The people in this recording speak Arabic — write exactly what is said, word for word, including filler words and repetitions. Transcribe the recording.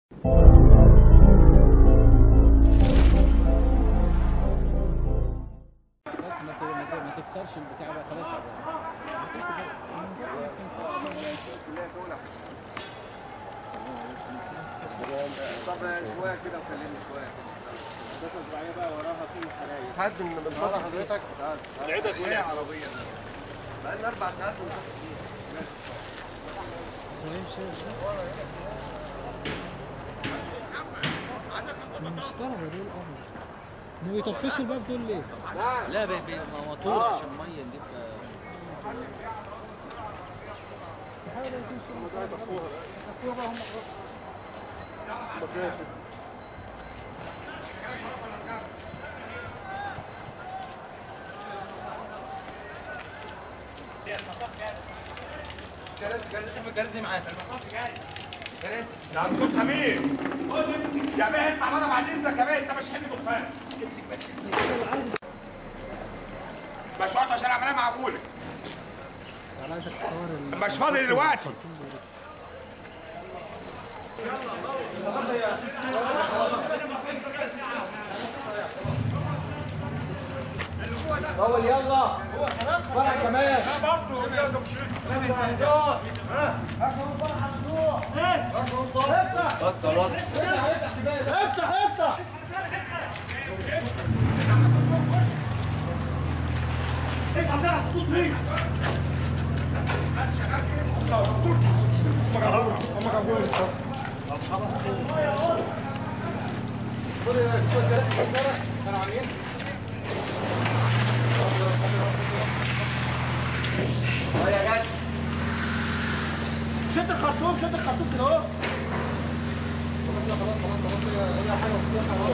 ما تكسرش البتاع بقى خلاص. طب شويه كده وكلمني شويه كده. بس اسبوعيه بقى وراها في حرايق. حد من من بره حضرتك؟ العيدة ايه عربيه؟ بقى لنا اربع ساعات ونص مش طلبه دول ابيض. ما بيطفش الباب دول ليه؟ لا موتور عشان الميه نجيب. بحاول يكون شيء يطفوها يطفوها بقى هم كراسي كراسي الكراسي دي معاك. كراسي يا عم سمير يا بيه اطلع بره بعد اذنك يا بيه، انت مش حمل دخان. امسك بس امسك. مش فاضي عشان اعملها معقوله. انا عايزك تصور مش فاضي دلوقتي. اول يلا فرع كمان. بس خلاص افتح افتح اسحب بسرعه خطوط مين؟ بس شغال كده. هم جابوا هم جابوا اه يا جدع شد الخرطوم شد الخرطوم كده اهو. خلاص خلاص خلاص هي حاجه